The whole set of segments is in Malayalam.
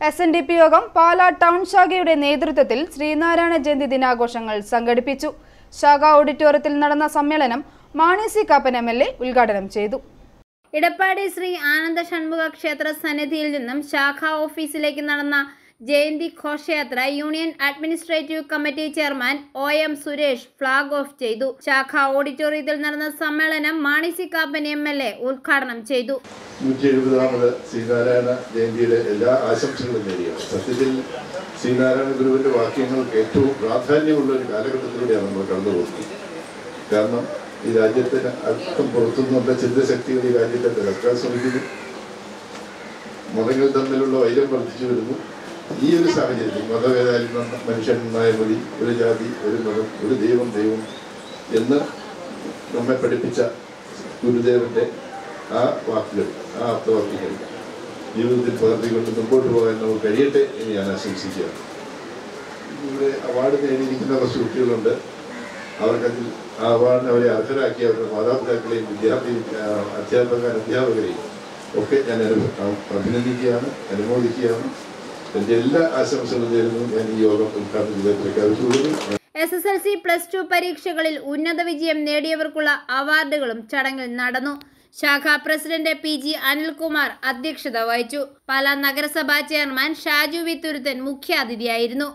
SNDP യോഗം പാലാ ടൗൺ ശാഖയുടെ നേതൃത്വത്തിൽ ശ്രീനാരായണ ജയന്തി ദിനാഘോഷങ്ങൾ സംഘടിപ്പിച്ചു. ശാഖ ഓഡിറ്റോറിയത്തിൽ നടന്ന സമ്മേളനം മാണി സി കാപ്പൻ MLA ഉദ്ഘാടനം ചെയ്തു. ഇടപ്പാടി ശ്രീ ആനന്ദ ഷൺമുഖ ക്ഷേത്ര സന്നിധിയിൽ നിന്നും ശാഖാ ഓഫീസിലേക്ക് നടന്ന ജയന്തി ഘോഷയാത്ര union administrative committee chairman OM Suresh flag off ചെയ്തു. ശാഖാ ഓഡിറ്റോറിയത്തിൽ നടന്ന സമ്മേളനം മാണി സി കാപ്പൻ MLA ഉദ്ഘാടനം ചെയ്തു. 170ാമത് ശ്രീനാരായണ ജയന്തിയുടെ എല്ലാ ആശംസകളും നേടിയാണ്. സത്യത്തിൽ ശ്രീനാരായണ ഗുരുവിന്റെ വാക്യങ്ങൾക്ക് ഏറ്റവും പ്രാധാന്യമുള്ള ഒരു കാലഘട്ടത്തിലൂടെയാണ് നമ്മൾ കടന്നുപോകുന്നത്. കാരണം ഈ രാജ്യത്തിന് അല്പം പുറത്തുനിന്നുള്ള ചിന്തശക്തികൾ ഈ രാജ്യത്തെ തകർക്കാൻ ശ്രമിക്കുന്നു. മതങ്ങൾ തമ്മിലുള്ള വൈരം വർദ്ധിച്ചു വരുന്നു. ഈ ഒരു സാഹചര്യത്തിൽ മതഭേദാലും മനുഷ്യനായ മതി, ഒരു ജാതി, ഒരു മതം, ഒരു ദൈവം എന്ന് നമ്മെ പഠിപ്പിച്ച ഗുരുദേവന്റെ ആ വാക്കുകൾ, ആ അർത്ഥവാക്യങ്ങൾ ജീവിതത്തിൽ പകർത്തിക്കൊണ്ട് മുമ്പോട്ട് പോകാൻ നമുക്ക് കഴിയട്ടെ എന്ന് ഞാൻ ആശംസിക്കുകയാണ്. ഇവിടെ അവാർഡ് നേടിയിരിക്കുന്ന കുറച്ച് കുട്ടികളുണ്ട്. അവർക്കതിൽ ആ അവാർഡിന് അവരെ അർഹരാക്കിയ അവരുടെ മാതാപിതാക്കളെയും അധ്യാപകരെയും ഒക്കെ ഞാൻ അഭിനന്ദിക്കുകയാണ്, അനുമോദിക്കുകയാണ്. എൻ്റെ എല്ലാ ആശംസകളും നേരുന്നു. ഞാൻ ഈ യോഗം ഉദ്ഘാടനം ചെയ്ത് പ്രഖ്യാപിച്ചുകൊള്ളുന്നു. SSLC+2 പരീക്ഷകളിൽ ഉന്നത വിജയം നേടിയവർക്കുള്ള അവാർഡുകളും ചടങ്ങിൽ നടന്നു. ശാഖാ പ്രസിഡന്റ് PG അനിൽകുമാർ അധ്യക്ഷത വഹിച്ചു. പാലാ നഗരസഭാ ചെയർമാൻ ഷാജു വി തുരുത്തൻ മുഖ്യാതിഥിയായിരുന്നു.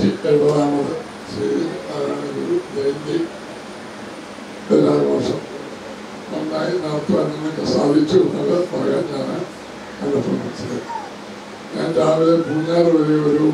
ഞാൻ രാവിലെ പൂഞ്ഞാറ് വരെ ഒരു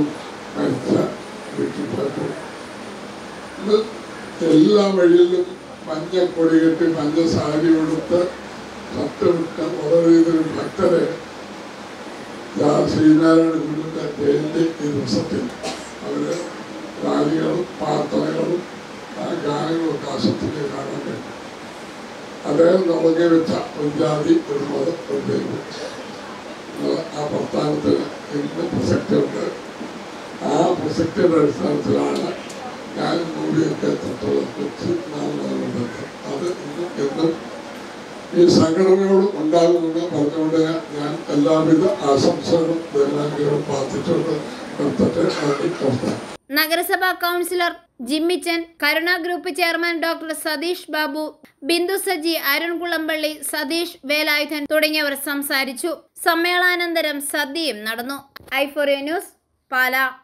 എല്ലാ വഴിയിലും മഞ്ഞപ്പൊടി കെട്ടി മഞ്ഞ സാരി കൊടുത്ത് തട്ടുവിട്ട വളരെയൊരു ഭക്തരെ ശ്രീനാരായണ ഗുരുവിന്റെ ജയന്തി ഈ ദിവസത്തിൽ അവര് റാലികളും പ്രാർത്ഥനകളും ഗാനങ്ങളും ഒക്കെ ആശംസിച്ച് കാണാൻ കഴിയും. അദ്ദേഹം തുടങ്ങി വെച്ച ഒരു ജാതി, ഒരു മതം, ഒരു ദൈവം ആ പ്രസ്ഥാനത്തിന് ഇന്ന് പ്രസക്തിയുണ്ട്. ആ പ്രസക്തിയുടെ അടിസ്ഥാനത്തിലാണ് ഞാൻ കൂടിയൊക്കെ തട്ടുകളെക്കുറിച്ച് അത് എന്നും ഈ സംഘടനയോട് ഉണ്ടാകുമെന്ന് പറഞ്ഞുകൊണ്ട് ഞാൻ എല്ലാവിധ ആശംസകളും ദൈവാനുഗ്രഹവും പ്രാർത്ഥിച്ചുകൊണ്ട് നിർത്തട്ടെ. നഗരസഭാ councillor Jimmichan, Karuna group chairman doctor Satheesh Babu, Bindu Saji, Arun Kulampally, Satheesh Velayudhan തുടങ്ങിയവർ സംസാരിച്ചു. സമ്മേളനാനന്തരം സദ്യയും നടന്നു. i4A news, Pala.